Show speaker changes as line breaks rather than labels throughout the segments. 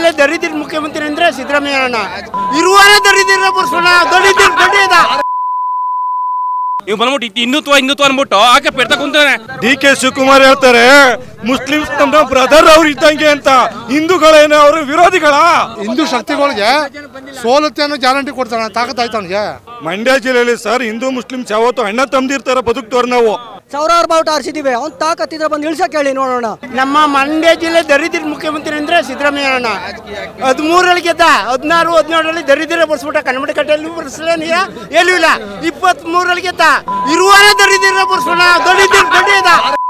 ಜಿಲ್ಲೆ ದರಿದ್ರ ಮುಖ್ಯಮಂತ್ರಿ ಅಂದ್ರೆ ಸಿದ್ದರಾಮಯ್ಯ ಅಣ್ಣ. ಇರುವಾರ ದರಿದ್ರ ಬರ್ಸೋಣ, ದರಿದ್ರ ದೊಡ್ಡದ
ನೀವು ಬಂದ್ಬಿಟ್ಟು ಹಿಂದುತ್ವ ಅನ್ಬಿಟ್ಟು ಆಕೆ ಪೆಡ್ತಾ ಕುಂತಾನೆ.
DK ಶಿವಕುಮಾರ್ ಹೇಳ್ತಾರೆ ಮುಸ್ಲಿಮ್ಸ್ ನಮ್ಮ ಬ್ರದರ್ ಅವ್ರು ಇದ್ದಂಗೆ ಅಂತ. ಹಿಂದೂಗಳೇನೋ ಅವರು ವಿರೋಧಿಗಳ.
ಹಿಂದೂ ಶಕ್ತಿಗಳಿಗೆ ಸೋಲುತ್ತೆ ಅನ್ನೋ ಗ್ಯಾರಂಟಿ ಕೊಡ್ತಾನೆ, ತಾಕತ್ತಾಯ್ತು ಅವನಿಗೆ.
ಮಂಡ್ಯ ಜಿಲ್ಲೆಯಲ್ಲಿ ಸರ್ ಹಿಂದೂ ಮುಸ್ಲಿಮ್ಸ್ ಯಾವತ್ತು ಅಣ್ಣ ತಮ್ಮದಿರ್ತಾರ ಬದುಕ್ತವ್ರು ನಾವು.
ಸಾವಿರಾರು ಬಾವುಟ ಆರಿಸಿದೀವಿ, ಅವ್ನು ತಾಕತ್ತಿದ್ರೆ ಬಂದು ಇಳ್ಸಕ್ ಹೇಳಿ ನೋಡೋಣ.
ನಮ್ಮ ಮಂಡ್ಯ ಜಿಲ್ಲೆ ದರಿದ್ರ ಮುಖ್ಯಮಂತ್ರಿ ಅಂದ್ರೆ ಸಿದ್ದರಾಮಯ್ಯ ಅಣ್ಣ. 13 ಗೆದ್ದ, 16, 17 ದರಿದ್ರ ಬರ್ಸ್ಬಿಟ್ಟ. ಕನ್ನಡ ಕಟ್ಟೆಯಲ್ಲಿ ಬರ್ಸಲೇನಿಲ್ಲ, ಎಲ್ಲೂ ಇಲ್ಲ. 23 ಗೆದ್ದ, ಇರುವಾರ ದರಿದ್ರ ಬರ್ಸೋಣ, ದರಿದ್ರ ದೊಡ್ಡದ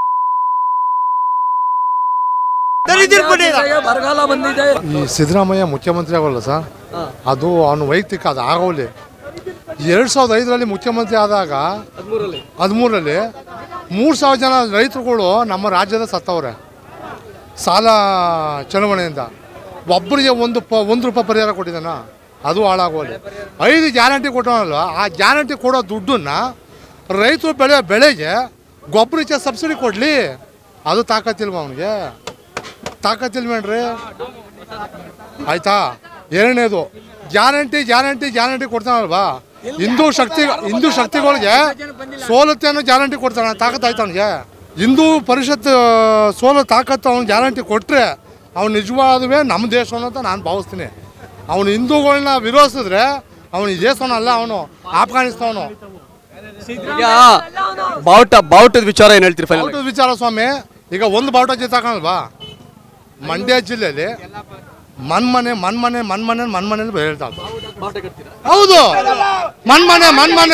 ದರಿದ್ರ ದೊಡ್ಡದ.
ಬರಗಾಲ ಬಂದಿದೆ.
ಈ ಸಿದ್ದರಾಮಯ್ಯ ಮುಖ್ಯಮಂತ್ರಿ ಆಗೋಲ್ಲ ಸರ್, ಅದು ಅವನು ವೈಯಕ್ತಿಕ, ಅದು ಆಗೋಲಿ. 2005ರಲ್ಲಿ ಮುಖ್ಯಮಂತ್ರಿ ಆದಾಗ 13ರಲ್ಲಿ 3,000 ಜನ ರೈತರುಗಳು ನಮ್ಮ ರಾಜ್ಯದ ಸತ್ತವ್ರೆ ಸಾಲ ಚಳವಳಿಯಿಂದ. ಒಬ್ಬರಿಗೆ ಒಂದು ರೂಪಾಯಿ ಪರಿಹಾರ ಕೊಟ್ಟಿದ್ದಾನ, ಅದು ಹಾಳಾಗೋಲಿ. 5 ಗ್ಯಾರಂಟಿ ಕೊಟ್ಟವನಲ್ವ, ಆ ಗ್ಯಾರಂಟಿ ಕೊಡೋ ದುಡ್ಡನ್ನು ರೈತರು ಬೆಳೆಗೆ ಗೊಬ್ಬರಕ್ಕೆ ಸಬ್ಸಿಡಿ ಕೊಡಲಿ, ಅದು ತಾಕತ್ತಿಲ್ವ ಅವನಿಗೆ? ತಾಕತ್ತಿಲ್ವೇನ್ರಿ? ಆಯ್ತಾ? ಎರಡನೇದು ಗ್ಯಾರಂಟಿ ಕೊಡ್ತಾನಲ್ವಾ, ಹಿಂದೂ ಶಕ್ತಿಗಳಿಗೆ ಸೋಲುತ್ತೆ ಅನ್ನೋ ಗ್ಯಾರಂಟಿ ಕೊಡ್ತಾನೆ, ತಾಕತ್ತಾಯ್ತು ಅವನಿಗೆ. ಹಿಂದೂ ಪರಿಷತ್ ಸೋಲು ತಾಕತ್ತು ಅವ್ನು ಗ್ಯಾರಂಟಿ ಕೊಟ್ಟರೆ ಅವ್ನು ನಿಜವಾದವೇ ನಮ್ಮ ದೇಶವನ್ನ ಅಂತ ನಾನು ಭಾವಿಸ್ತೀನಿ. ಅವನು ಹಿಂದೂಗಳನ್ನ ವಿರೋಧಿಸಿದ್ರೆ ಅವನು ಈ ದೇಶವನ್ನಲ್ಲ, ಅವನು ಆಫ್ಘಾನಿಸ್ತಾನು.
ಬಾವುಟದ ವಿಚಾರ ಏನು ಹೇಳ್ತೀರಿ?
ಬಾವುಟದ ವಿಚಾರ ಸ್ವಾಮಿ, ಈಗ ಒಂದು ಬಾವುಟ ಜಿತ್ತಾಕಲ್ವಾ ಮಂಡ್ಯ ಜಿಲ್ಲೆಯಲ್ಲಿ ಮನ್ಮನೆ ಹೇಳ್ತಾರೆ. ಹೌದು, ಮನ್ಮನೆ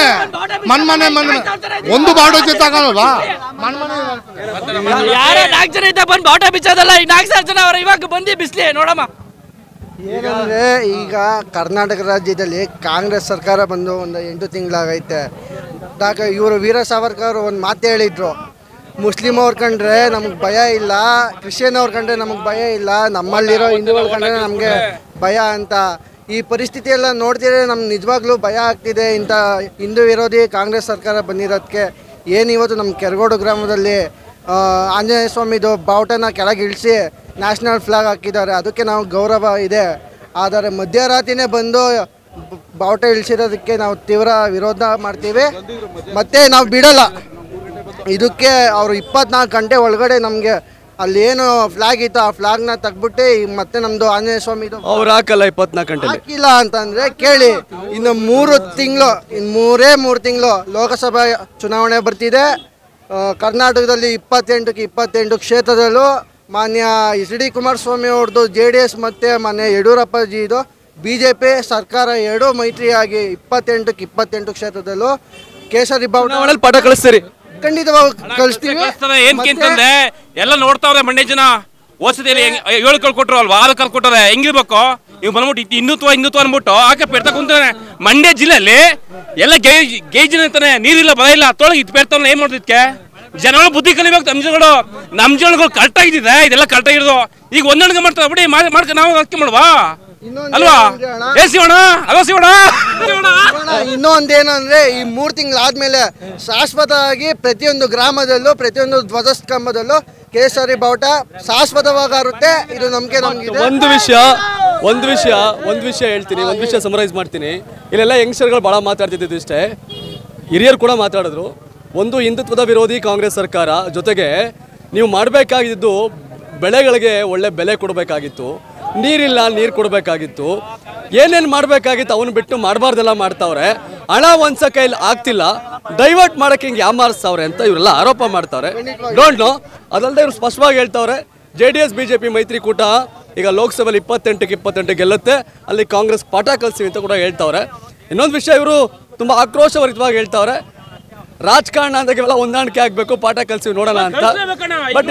ಒಂದು ಬಾವುಟ ಜಿತ್ತಾಕಲ್ವಾ ಮನ್ಮನೆ.
ಯಾರೇ 4 ಜನ ಇದ್ದ ಬಂದು ಬಾವುಟ ಬಿಚ್ಚೋದಲ್ಲ, ಈ 4 ಜನ ಅವರ ಇವಾಗ ಬಂದು ಬಿಸ್ಲಿ ನೋಡಮ್ಮ.
ಏನಂದರೆ ಈಗ ಕರ್ನಾಟಕ ರಾಜ್ಯದಲ್ಲಿ ಕಾಂಗ್ರೆಸ್ ಸರ್ಕಾರ ಬಂದು ಒಂದು 8 ತಿಂಗಳಾಗೈತೆ. ಇವರು ವೀರ ಸಾವರ್ಕರ್ ಒಂದು ಮಾತು ಹೇಳಿದ್ರು, ಮುಸ್ಲಿಮ್ ಅವ್ರ ಕಂಡ್ರೆ ನಮಗೆ ಭಯ ಇಲ್ಲ, ಕ್ರಿಶ್ಚಿಯನ್ ಅವ್ರ ಕಂಡ್ರೆ ನಮಗೆ ಭಯ ಇಲ್ಲ, ನಮ್ಮಲ್ಲಿರೋ ಹಿಂದೂಗಳ ಕಂಡ್ರೆ ನಮಗೆ ಭಯ ಅಂತ. ಈ ಪರಿಸ್ಥಿತಿ ಎಲ್ಲ ನೋಡ್ತಿದ್ರೆ ನಮ್ಗೆ ನಿಜವಾಗ್ಲೂ ಭಯ ಆಗ್ತಿದೆ. ಇಂಥ ಹಿಂದೂ ವಿರೋಧಿ ಕಾಂಗ್ರೆಸ್ ಸರ್ಕಾರ ಬಂದಿರೋದಕ್ಕೆ. ಇವತ್ತು ನಮ್ಮ ಕೆರಗೋಡು ಗ್ರಾಮದಲ್ಲಿ ಆಂಜನೇಯ ಸ್ವಾಮಿದು ಬಾವುಟನ ಕೆಳಗೆ ಇಳಿಸಿ ನ್ಯಾಷನಲ್ ಫ್ಲಾಗ್ ಹಾಕಿದ್ದಾರೆ, ಅದಕ್ಕೆ ನಾವು ಗೌರವ ಇದೆ. ಆದರೆ ಮಧ್ಯರಾತ್ರಿನೇ ಬಂದು ಬಾವುಟ ಇಳಿಸಿರೋದಕ್ಕೆ ನಾವು ತೀವ್ರ ವಿರೋಧ ಮಾಡ್ತೀವಿ, ಮತ್ತು ನಾವು ಬಿಡಲ್ಲ. ಇದಕ್ಕೆ ಅವರು 24 ಗಂಟೆ ಒಳಗಡೆ ನಮಗೆ ಅಲ್ಲಿ ಏನು ಫ್ಲಾಗ್ ಇತ್ತು ಆ ಫ್ಲಾಗ್ನ ತೆಗ್ಬಿಟ್ಟು ಮತ್ತೆ ನಮ್ಮದು ಆಂಜನೇಯ ಸ್ವಾಮಿದು
ಅವ್ರು ಹಾಕಲ್ಲ 24 ಗಂಟೆ
ಹಾಕಿಲ್ಲ ಅಂತಂದರೆ ಕೇಳಿ. ಇನ್ನು 3 ತಿಂಗಳು ಲೋಕಸಭಾ ಚುನಾವಣೆ ಬರ್ತಿದೆ. ಕರ್ನಾಟಕದಲ್ಲಿ 28 ಕ್ಷೇತ್ರದಲ್ಲೂ ಮಾನ್ಯ HD ಕುಮಾರಸ್ವಾಮಿ ಅವ್ರದ್ದು JDS ಮತ್ತು ಮಾನ್ಯ ಯಡಿಯೂರಪ್ಪಜಿದು BJP ಸರ್ಕಾರ ಎರಡೂ ಮೈತ್ರಿಯಾಗಿ 28 ಕ್ಷೇತ್ರದಲ್ಲೂ ಕೇಸರಿ ಬಾವುಟ
ಪಟ ಕಳಿಸ್ತೀರಿ?
ಖಂಡಿತವಾಗಿ ಕಳಿಸ್ತೀವಿ.
ಏನ್ಕಂತಂದ್ರೆ ಎಲ್ಲ ನೋಡ್ತಾವ್ರೆ ಮಂಡ್ಯ ಜನ. ಓಸದಿಯಲ್ಲಿ 7 ಕಲ್ ಕೊಟ್ರು ಅಲ್ವಾ, 6 ಕಲ್ ಕೊಟ್ಟರೆ ಹೆಂಗಿರ್ಬೇಕು? ನೀವು ಬಂದ್ಬಿಟ್ಟು ಹಿಂದುತ್ವ ಅನ್ಬಿಟ್ಟು ಆಕೆ ಪೆಡ್ತಾ ಕುಂತಾನೆ. ಮಂಡ್ಯ ಜಿಲ್ಲೆಯಲ್ಲಿ ಎಲ್ಲ ಗೇಜಿನ ಅಂತಾನೆ, ನೀರಿಲ್ಲ ಬರ ಇಲ್ಲ, ತೊಳಗೆ ಇದು ಪೆಡ್ತಾವನ್ನ ಏನ್ ಮಾಡೋದಕ್ಕೆ? ಜನಗಳು ಬುದ್ಧಿ ಕಲಿಬೇಕು. ನಮ್ಮ ಜನಗಳು ಕರೆಕ್ಟ್ ಆಗಿದ್ದಿದೆ, ಇದೆಲ್ಲ ಕರೆಕ್ಟ್ ಆಗಿರೋದು. ಈಗ ಹೊಂದಾಣಿಕೆ ಮಾಡ್ತಾರೆ ಬಿಡಿ, ಮಾಡ್ಕೊಂಡು ನಾವು ಅದಕ್ಕೆ ಮಾಡುವಾ ಅಲ್ವಾ? ಶಿವಣ್ಣ
ಇನ್ನೊಂದೇನಂದ್ರೆ ಈ 3 ತಿಂಗಳಾದ್ಮೇಲೆ ಶಾಶ್ವತವಾಗಿ ಪ್ರತಿಯೊಂದು ಗ್ರಾಮದಲ್ಲೂ ಪ್ರತಿಯೊಂದು ಧ್ವಜಸ್ತಂಭದಲ್ಲೂ ಕೇಸರಿ ಬಾವುಟ ಶಾಶ್ವತವಾಗುತ್ತೆ. ಇದು ನಮಗೆ
ಒಂದು ವಿಷಯ ಹೇಳ್ತೀನಿ, ಒಂದು ವಿಷಯ ಸಮರೈಸ್ ಮಾಡ್ತೀನಿ. ಇಲ್ಲೆಲ್ಲ ಯಂಗ್ಸ್ಟರ್ಗಳು ಭಾಳ ಮಾತಾಡ್ತಿದ್ದು ಇಷ್ಟೇ, ಹಿರಿಯರು ಕೂಡ ಮಾತಾಡಿದ್ರು. ಒಂದು ಹಿಂದುತ್ವದ ವಿರೋಧಿ ಕಾಂಗ್ರೆಸ್ ಸರ್ಕಾರ, ಜೊತೆಗೆ ನೀವು ಮಾಡಬೇಕಾಗಿದ್ದು ಬೆಳೆಗಳಿಗೆ ಒಳ್ಳೆ ಬೆಲೆ ಕೊಡಬೇಕಾಗಿತ್ತು, ನೀರಿಲ್ಲ ನೀರು ಕೊಡಬೇಕಾಗಿತ್ತು, ಏನೇನು ಮಾಡಬೇಕಾಗಿತ್ತು ಅವನು ಬಿಟ್ಟು ಮಾಡಬಾರ್ದೆಲ್ಲ ಮಾಡ್ತಾವ್ರೆ. ಹಣ ಒಂದ್ಸ ಕೈಲಿ ಆಗ್ತಿಲ್ಲ, ಡೈವರ್ಟ್ ಮಾಡೋಕ್ಕೆ ಹಿಂಗೆ ಯಾಮಾರಿಸ್ತಾವ್ರೆ ಅಂತ ಇವರೆಲ್ಲ ಆರೋಪ ಮಾಡ್ತಾವ್ರೆ. Don't know. ಅದಲ್ಲದೆ ಇವ್ರು ಸ್ಪಷ್ಟವಾಗಿ ಹೇಳ್ತಾವ್ರೆ JDS BJP ಮೈತ್ರಿಕೂಟ ಈಗ ಲೋಕಸಭೆಯಲ್ಲಿ 28 ಗೆಲ್ಲುತ್ತೆ, ಅಲ್ಲಿ ಕಾಂಗ್ರೆಸ್ ಪಾಠ ಕಲಿಸಿ ಅಂತ ಕೂಡ ಹೇಳ್ತಾವ್ರೆ. ಇನ್ನೊಂದು ವಿಷಯ, ಇವರು ತುಂಬ ಆಕ್ರೋಶಭರಿತವಾಗಿ ಹೇಳ್ತಾವ್ರೆ, ರಾಜಕಾರಣ ಅಂದಾಗ ಇವೆಲ್ಲ ಹೊಂದಾಣಿಕೆ ಆಗಬೇಕು, ಪಾಠ ಕಲಿಸಿ ನೋಡೋಣ ಅಂತ. ಬಟ್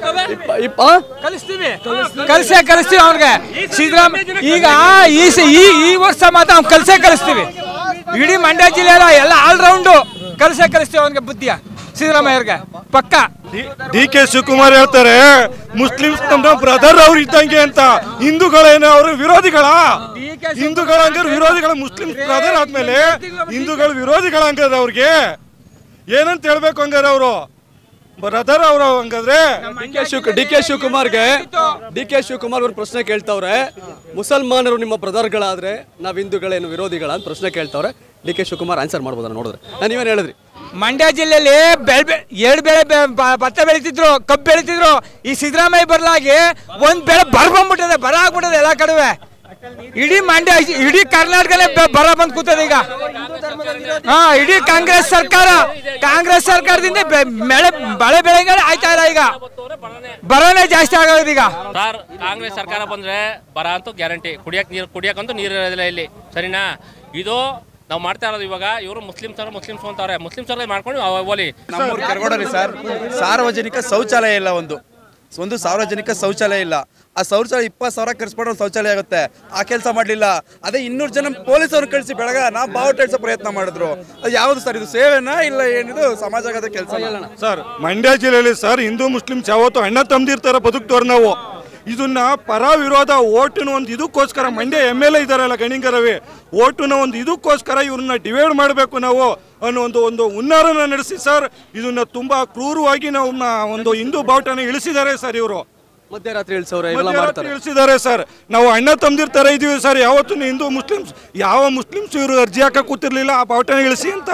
ಕಲಿಸ್ತೀವಿ ಅವ್ನಿಗೆ ಸಿದ್ದರಾಮಯ್ಯ. ಈಗ ಈ ವರ್ಷ ಮಾತ್ರ ಅವ್ನು ಕಲಿಸ್ತೀವಿ. ಇಡೀ ಮಂಡ್ಯ ಜಿಲ್ಲೆಯ ಎಲ್ಲ ಆಲ್ರೌಂಡು ಕಲಿಸ್ತೀವಿ ಅವನಿಗೆ ಬುದ್ಧಿಯ ಸಿದ್ದರಾಮಯ್ಯವ್ರಿಗೆ ಪಕ್ಕ.
DK ಶಿವಕುಮಾರ್ ಹೇಳ್ತಾರೆ ಮುಸ್ಲಿಮ್ಸ್ ನಮ್ಮ ಬ್ರದರ್ ಅವ್ರು ಇದ್ದಂಗೆ ಅಂತ. ಹಿಂದೂಗಳೇನೋ ಅವರು ವಿರೋಧಿಗಳ. ಹಿಂದೂಗಳಂಗಾರ ವಿರೋಧಿಗಳ, ಮುಸ್ಲಿಂ ಬ್ರದರ್ ಆದ್ಮೇಲೆ ಹಿಂದೂಗಳ ವಿರೋಧಿಗಳಂಗಾರ. ಅವ್ರಿಗೆ ಏನಂತ ಹೇಳ್ಬೇಕು ಹಂಗಾರೆ ಅವರು? ಬ್ರದರ್ ಅವರು ಹಂಗಾದ್ರೆ
ಡಿ ಕೆ ಶಿವಕುಮಾರ್ ಅವ್ರ ಪ್ರಶ್ನೆ ಕೇಳ್ತಾವ್ರೆ, ಮುಸಲ್ಮಾನರು ನಿಮ್ಮ ಬ್ರದರ್ಗಳಾದ್ರೆ ನಾವ್ ಹಿಂದೂಗಳೇನು ವಿರೋಧಿಗಳ ಅಂತ ಪ್ರಶ್ನೆ ಕೇಳ್ತಾವ್ರೆ. ಡಿ ಕೆ ಶಿವಕುಮಾರ್ ಆನ್ಸರ್ ಮಾಡ್ಬೋದ ನೋಡಿದ್ರೆ? ನೀವೇನು ಹೇಳಿದ್ರಿ?
ಮಂಡ್ಯ ಜಿಲ್ಲೆಯಲ್ಲಿ ಎರಡು ಬೆಳೆ ಭತ್ತ ಬೆಳೀತಿದ್ರು, ಕಬ್ಬು ಬೆಳೀತಿದ್ರು. ಈ ಸಿದ್ದರಾಮಯ್ಯ ಬರ್ಲಾಗಿ ಒಂದ್ ಬೆಳೆ ಬರ್ಬಂದ್ಬಿಟ್ಟದೆ, ಬರ ಆಗ್ಬಿಟ್ಟದೆ ಎಲ್ಲ ಕಡೆ. ಇಡೀ ಮಂಡ್ಯ, ಇಡೀ ಕರ್ನಾಟಕನೇ ಬರ ಬಂದ್ ಕೂತದೆ ಈಗ. ಇಡೀ ಕಾಂಗ್ರೆಸ್ ಸರ್ಕಾರದಿಂದ ಬೆಳೆ ಬೆಳೆಗಳು ಆಯ್ತಾ ಇಲ್ಲ. ಈಗ ಬರನೇ ಜಾಸ್ತಿ ಆಗೋದು ಈಗ.
ಸರ್, ಕಾಂಗ್ರೆಸ್ ಸರ್ಕಾರ ಬಂದ್ರೆ ಬರ ಅಂತೂ ಗ್ಯಾರಂಟಿ. ಕುಡಿಯಕ್ಕಂತೂ ನೀರು ಇರೋದಿಲ್ಲ ಇಲ್ಲಿ, ಸರಿನಾ? ಇದು ನಾವು ಮಾಡ್ತಾ ಇರೋದು ಇವಾಗ. ಇವರು ಮುಸ್ಲಿಮ್ಸ್ ಅಂತಾರೆ, ಮುಸ್ಲಿಮ್ಸ್ ಮಾಡ್ಕೊಂಡು ಹೋಲಿ.
ನಮ್ಮೂರು ಕೆರಗೋಡಲ್ಲಿ ಸರ್ ಸಾರ್ವಜನಿಕ ಶೌಚಾಲಯ ಇಲ್ಲ, ಒಂದು ಸಾರ್ವಜನಿಕ ಶೌಚಾಲಯ ಇಲ್ಲ. ಆ ಶೌಚಾಲಯ 20,000 ಖರ್ಚು ಶೌಚಾಲಯ ಆಗುತ್ತೆ. ಆ ಕೆಲಸ ಮಾಡಲಿಲ್ಲ. ಅದೇ 200 ಜನ ಪೊಲೀಸರು ಕಳಿಸಿ ಬೆಳಗ ನಾವು ಬಾವುಟ ಇಳಿಸೋ ಪ್ರಯತ್ನ ಮಾಡಿದ್ರು. ಅದು ಯಾವುದು ಸರ್? ಇದು ಸೇವೆನಾ ಇಲ್ಲ ಏನಿದು ಸಮಾಜದ ಕೆಲಸ?
ಸರ್, ಮಂಡ್ಯ ಜಿಲ್ಲೆಯಲ್ಲಿ ಸರ್ ಹಿಂದೂ ಮುಸ್ಲಿಮ್ಸ್ ಯಾವತ್ತು ಅಣ್ಣ ತಮ್ಮದಿರ್ತಾರ ಬದುಕ್ತವ್ರು ನಾವು. ಇದನ್ನ ಪರ ವಿರೋಧ ಓಟಿನ ಒಂದು ಇದಕ್ಕೋಸ್ಕರ ಮಂಡ್ಯ MLA ಇದಾರಲ್ಲ ಗಣಿಗ ರವಿ, ಓಟಿನ ಒಂದು ಇದಕ್ಕೋಸ್ಕರ ಇವ್ರನ್ನ ಡಿವೈಡ್ ಮಾಡಬೇಕು ನಾವು ಅನ್ನೋ ಒಂದು ಹುನ್ನಾರನ ನಡೆಸಿ ಸರ್ ಇದನ್ನ ತುಂಬಾ ಕ್ರೂರವಾಗಿ ನಾವು ಒಂದು ಹಿಂದೂ ಬಾವುಟನ ಇಳಿಸಿದ್ದಾರೆ ಸರ್. ಇವರು
ಮಧ್ಯರಾತ್ರಿ
ಇಳಿಸಿದ್ದಾರೆ ಸರ್. ನಾವು ಅಣ್ಣ ತಮ್ಮದಿರ್ತಾರೆ ಇದೀವಿ ಸರ್. ಯಾವತ್ತೂ ಹಿಂದೂ ಮುಸ್ಲಿಮ್ಸ್ ಯಾವ ಮುಸ್ಲಿಮ್ಸ್ ಇವ್ರು ಅರ್ಜಿ ಹಾಕ ಕೂತಿರ್ಲಿಲ್ಲ ಆ ಬಾವುಟನ ಇಳಿಸಿ ಅಂತ.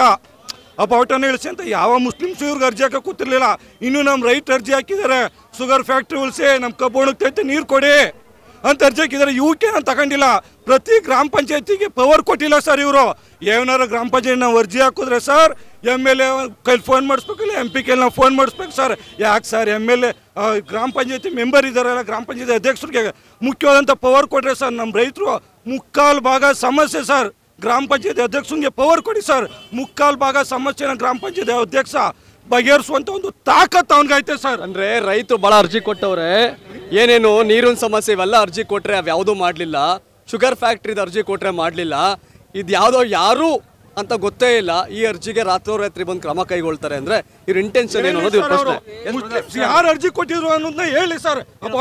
ಯಾವ ಮುಸ್ಲಿಮ್ಸ್ ಇವ್ರಿಗೆ ಅರ್ಜಿ ಹಾಕ ಕೂತಿರ್ಲಿಲ್ಲ. ಇನ್ನು ನಮ್ಮ ರೈಟ್ ಅರ್ಜಿ ಹಾಕಿದ್ದಾರೆ, ಶುಗರ್ ಫ್ಯಾಕ್ಟ್ರಿ ಉಳಿಸಿ, ನಮ್ಮ ಕಬ್ಬು ಒಣಗ್ತೈತೆ ನೀರು ಕೊಡಿ ಅಂತ ಅರ್ಜಿ ಹಾಕಿದ್ದಾರೆ. ಇವಕ್ಕೆ ನಾನು ತಗೊಂಡಿಲ್ಲ. ಪ್ರತಿ ಗ್ರಾಮ ಪಂಚಾಯತಿಗೆ ಪವರ್ ಕೊಟ್ಟಿಲ್ಲ ಸರ್ ಇವರು. ಏನಾರ ಗ್ರಾಮ ಪಂಚಾಯತ್ ನಾವು ಅರ್ಜಿ ಹಾಕಿದ್ರೆ ಸರ್ MLA ಕೈಲಿ ಫೋನ್ ಮಾಡಿಸ್ಬೇಕಿಲ್ಲ, MP ಕೈಲಿ ನಾವು ಫೋನ್ ಮಾಡಿಸ್ಬೇಕು ಸರ್. ಯಾಕೆ ಸರ್ MLA ಗ್ರಾಮ ಪಂಚಾಯತಿ ಮೆಂಬರ್ ಇದ್ದಾರಲ್ಲ, ಗ್ರಾಮ ಪಂಚಾಯತಿ ಅಧ್ಯಕ್ಷರಿಗೆ ಮುಖ್ಯವಾದಂಥ ಪವರ್ ಕೊಟ್ಟರೆ ಸರ್ ನಮ್ಮ ರೈತರು ಮುಕ್ಕಾಲು ಭಾಗ ಸಮಸ್ಯೆ ಸರ್. ಗ್ರಾಮ ಪಂಚಾಯತಿ ಅಧ್ಯಕ್ಷನಿಗೆ ಪವರ್ ಕೊಡಿ ಸರ್. ಮುಕ್ಕಾಲು ಭಾಗ ಸಮಸ್ಯೆನ ಗ್ರಾಮ ಪಂಚಾಯತಿ ಅಧ್ಯಕ್ಷ ಬಗೆಹರಿಸುವಂತ ಒಂದು ತಾಕತ್ ಅವನಿಗೈತೆ ಸರ್.
ಅಂದ್ರೆ ರೈತರು ಬಹಳ ಅರ್ಜಿ ಕೊಟ್ಟವ್ರೆ, ಏನೇನು ನೀರಿನ ಸಮಸ್ಯೆ ಇವೆಲ್ಲ ಅರ್ಜಿ ಕೊಟ್ರೆ ಅವ್ ಯಾವ್ದು ಮಾಡ್ಲಿಲ್ಲ. ಶುಗರ್ ಫ್ಯಾಕ್ಟ್ರಿದ ಅರ್ಜಿ ಕೊಟ್ರೆ ಮಾಡ್ಲಿಲ್ಲ. ಇದು ಯಾವ್ದೋ ಯಾರು ಅಂತ ಗೊತ್ತೇ ಇಲ್ಲ. ಈ ಅರ್ಜಿಗೆ ರಾತ್ರಿ ಬಂದು ಕ್ರಮ ಕೈಗೊಳ್ತಾರೆ ಅಂದ್ರೆ ಇವ್ರ ಇಂಟೆನ್ಷನ್ ಏನು ಅನ್ನೋದು ಪ್ರಶ್ನೆ.
ಯಾರು ಅರ್ಜಿ ಕೊಟ್ಟಿದ್ರು ಅನ್ನೋದನ್ನ ಹೇಳಿ ಸರ್.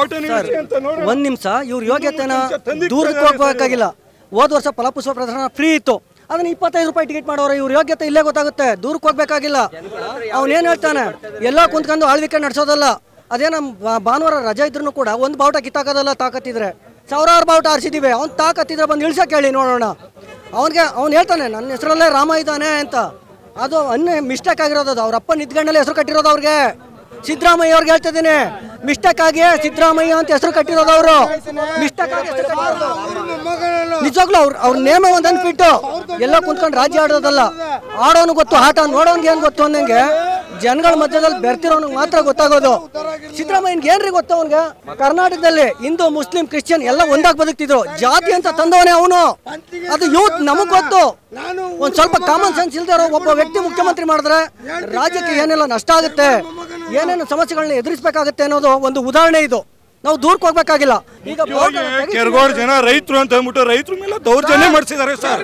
ಒಂದ್ ನಿಮಿಷ, ಇವ್ರ ಯೋಗ್ಯತೆನ ದೂರಕ್ಕೆ ಹೋಗ್ಬೇಕಾಗಿಲ್ಲ. ಹೋದ ವರ್ಷ ಫಲಪುಷ್ಪ ಪ್ರದರ್ಶನ ಫ್ರೀ ಇತ್ತು, ಅದನ್ನ 25 ರೂಪಾಯಿ ಟಿಕೆಟ್ ಮಾಡೋರು. ಇವ್ರ ಯೋಗ್ಯತೆ ಇಲ್ಲೇ ಗೊತ್ತಾಗುತ್ತೆ, ದೂರಕ್ಕೆ ಹೋಗ್ಬೇಕಾಗಿಲ್ಲ. ಅವನೇನು ಹೇಳ್ತಾನೆ, ಎಲ್ಲ ಕುಂತ್ಕೊಂಡು ಆಳ್ವಿಕೆ ನಡೆಸೋದಲ್ಲ. ಅದೇ ನಮ್ಮ ಭಾನುವಾರ ರಜೆ ಇದ್ರು ಕೂಡ ಒಂದು ಬಾವುಟ ಕಿತ್ತಾಕೋದಲ್ಲ. ತಾಕತ್ತಿದ್ರೆ ಸಾವಿರಾರು ಬಾವುಟ ಆರಿಸಿದೀವಿ. ಅವ್ನು ತಾಕತ್ತಿದ್ರೆ ಬಂದು ಇಳ್ಸಕ್ಕೆ ಹೇಳಿ ನೋಡೋಣ. ಅವ್ನು ಹೇಳ್ತಾನೆ ನನ್ನ ಹೆಸರಲ್ಲೇ ರಾಮ ಇದ್ದಾನೆ ಅಂತ. ಅದು ಮಿಸ್ಟೇಕ್ ಆಗಿರೋದು. ಅವ್ರ ಅಪ್ಪ ನಿಂತ್ಕೊಂಡಲ್ಲಿ ಹೆಸರು ಕಟ್ಟಿರೋದು ಅವ್ರಿಗೆ. ಸಿದ್ದರಾಮಯ್ಯ ಅವ್ರಿಗೆ ಹೇಳ್ತಿದ್ದೀನಿ, ಮಿಸ್ಟೇಕ್ ಆಗಿ ಸಿದ್ದರಾಮಯ್ಯ ಅಂತ ಹೆಸರು ಕಟ್ಟಿರೋದು ಅವರು. ಮಿಸ್ಟೇಕ್ ಆಗಿ ನಿಜವಾಗ್ಲೂ ಅವ್ರ ನೇಮ ಒಂದು ಅನ್ಬಿಟ್ಟು ಎಲ್ಲ ಕುಂತ್ಕೊಂಡು ರಾಜ್ಯ ಆಡೋದಲ್ಲ. ಆಡೋನು ಗೊತ್ತು, ಆಟ ನೋಡೋನ್ಗೆ ಏನ್ ಗೊತ್ತು ಅನ್ನಂಗೆ ಜನಗಳ ಮಧ್ಯದಲ್ಲಿ ಬೆರ್ತಿರೋನಿಗೆ ಮಾತ್ರ ಗೊತ್ತಾಗೋದು. ಸಿದ್ದರಾಮಯ್ಯನ್ಗೆ ಏನ್ರಿ ಗೊತ್ತು? ಅವನ್ಗೆ ಕರ್ನಾಟಕದಲ್ಲಿ ಹಿಂದೂ ಮುಸ್ಲಿಂ ಕ್ರಿಶ್ಚಿಯನ್ ಎಲ್ಲ ಒಂದಾಗಿ ಬದುಕ್ತಿದ್ರು. ಜಾತಿ ಅಂತ ತಂದವನೇ ಅವನು. ಅದು ಯೂತ್ ನಮಗ್ ಗೊತ್ತು. ಒಂದ್ ಸ್ವಲ್ಪ ಕಾಮನ್ ಸೆನ್ಸ್ ಇಲ್ದಿರೋ ಒಬ್ಬ ವ್ಯಕ್ತಿ ಮುಖ್ಯಮಂತ್ರಿ ಮಾಡಿದ್ರೆ ರಾಜ್ಯಕ್ಕೆ ಏನೆಲ್ಲ ನಷ್ಟ ಆಗುತ್ತೆ, ಏನೇನು ಸಮಸ್ಯೆಗಳನ್ನ ಎದುರಿಸಬೇಕಾಗುತ್ತೆ ಅನ್ನೋದು ಒಂದು ಉದಾಹರಣೆ. ಇದು ನಾವು ದೂರಕ್ಕೆ ಹೋಗ್ಬೇಕಾಗಿಲ್ಲ. ಈಗ
ಕೆರಗೋಡು ಜನ ರೈತರು ಅಂತ ಹೇಳ್ಬಿಟ್ಟು ರೈತರ ಮೇಲೆ ದೌರ್ಜನ್ಯ ಮಾಡಿಸಿದ್ದಾರೆ ಸರ್.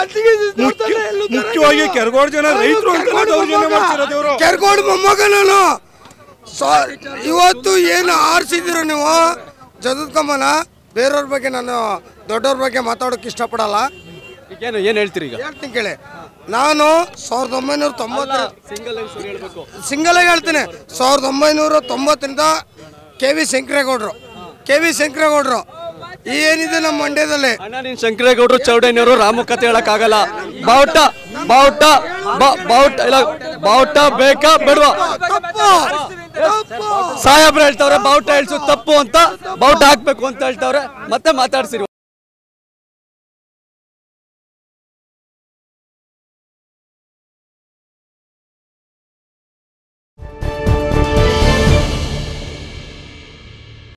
ಮುಖ್ಯವಾಗಿ ಕೆರಗೋಡು ಜನ ರೈತರು ಅಂತ ದೌರ್ಜನ್ಯ ಮಾಡಿಸಿರೋದು.
ಕೆರಗೋಡು ಮೊಮ್ಮಗನೂ ಇವತ್ತು ಏನು ಆರಿಸಿದಿರೋ ನೀವು ಜಗತ್ಕಮ್ಮನ, ಬೇರೆಯವ್ರ ಬಗ್ಗೆ ನಾನು ದೊಡ್ಡವ್ರ ಬಗ್ಗೆ ಮಾತಾಡೋಕೆ ಇಷ್ಟಪಡಲ್ಲ.
ಏನು ಹೇಳ್ತೀರಿ? ಈಗ
ಹೇಳ್ತೀನಿ ಕೇಳಿ. ನಾನು 1990 ಸಿಂಗಲ್ ಆಗಿ ಹೇಳ್ತೀನಿ. 1990ರಿಂದ KV ಶಂಕರೇಗೌಡರು ಏನಿದೆ ನಮ್ಮ ಮಂಡ್ಯದಲ್ಲಿ.
ಅಣ್ಣ, ನೀನ್ ಶಂಕರೇಗೌಡರು ಚೌಡಯ್ಯನವರು ರಾಮ ಕತೆ ಹೇಳಕ್ಕಾಗಲ್ಲ. ಬಾವುಟ ಬೇಕಾ ಬೇಡವಾ? ಸಾಹೇಬ್ರು ಹೇಳ್ತಾವ್ರೆ ಬಾವುಟ ಇಳಿಸು ತಪ್ಪು ಅಂತ, ಬಾವುಟ ಹಾಕ್ಬೇಕು ಅಂತ ಹೇಳ್ತಾವ್ರೆ. ಮತ್ತೆ ಮಾತಾಡ್ಸಿರಿ.